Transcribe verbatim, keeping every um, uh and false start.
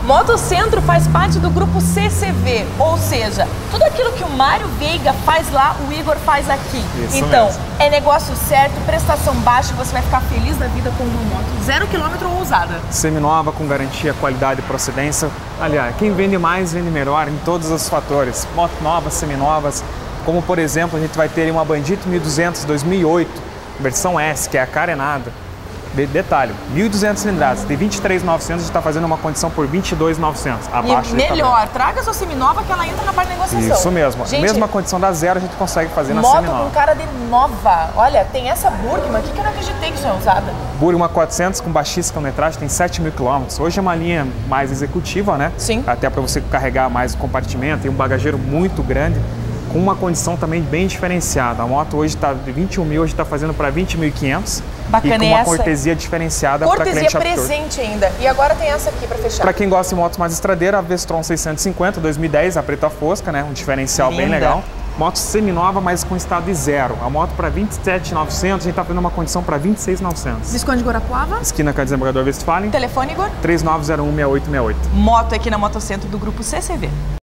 Motocentro faz parte do grupo C C V, ou seja, tudo aquilo que o Mário Veiga faz lá, o Igor faz aqui. Isso então, mesmo. é negócio certo, prestação baixa, você vai ficar feliz da vida com uma moto zero quilômetro ou usada. Seminova, com garantia, qualidade e procedência. Aliás, quem vende mais, vende melhor em todos os fatores. Moto novas, seminovas, como por exemplo, a gente vai ter uma Bandito mil e duzentos dois mil e oito, versão S, que é a carenada. De, detalhe, mil e duzentos cilindradas, de vinte e três mil e novecentos, a gente está fazendo uma condição por vinte e dois mil e novecentos, abaixo E melhor, traga sua seminova que ela entra na parte da negociação. Isso mesmo. Gente, mesma condição da zero a gente consegue fazer na moto seminova. com cara de nova. Olha, tem essa Burgman aqui que eu não acreditei que isso é usada. Burgman quatrocentos com baixíssima quilometragem, tem sete mil quilômetros. Hoje é uma linha mais executiva, né? Sim. Até para você carregar mais o compartimento, tem um bagageiro muito grande, com uma condição também bem diferenciada. A moto hoje está de vinte e um mil, hoje está fazendo para vinte mil e quinhentos. Bacana, e com uma essa cortesia diferenciada para cliente Cortesia presente ainda. E agora tem essa aqui para fechar. Para quem gosta de motos mais estradeiras, a Vestron seiscentos e cinquenta dois mil e dez, a preta fosca, né? Um diferencial Linda. bem legal. Moto seminova, mas com estado de zero. A moto para vinte e sete mil e novecentos, a gente está fazendo uma condição para vinte e seis mil e novecentos. Visconde de Guarapuava. Esquina com a Desembargador Westphalen. Telefone, Igor? três nove zero um, seis oito seis oito. Moto aqui na Motocentro do grupo C C V.